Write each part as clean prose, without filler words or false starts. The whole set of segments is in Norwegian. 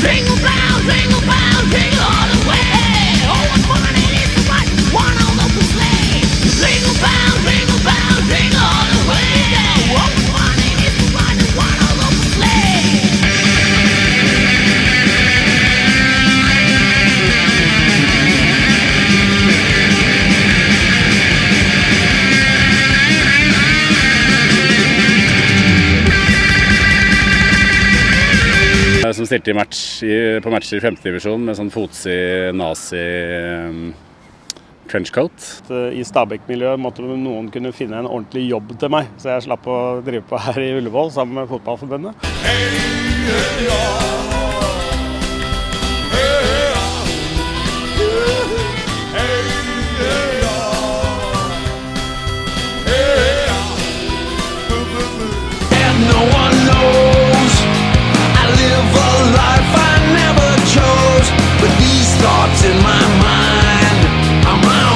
Jingle bells, jingle all the way. Oh, what fun it is to ride one old open sleigh. Jingle bells, jingle all the way. Oh, what fun it is to ride one old open sleigh. Som stilte på matcher i 5. divisjon med sånn fotsig nazi trenchcoat. I Stabæk-miljøet måtte noen kunne finne en ordentlig jobb til meg, så jeg slapp å drive på her i Ullevål sammen med fotballforbundet. In my mind, I'm my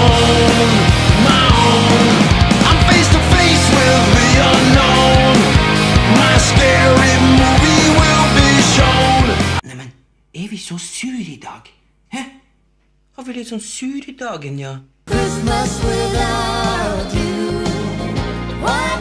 own. I'm face to face with the unknown. My scary movie will be shown. Neimen, vi så sur I dag? Hæ? Har vi litt sånn sur I dagen, ja? Christmas without you. What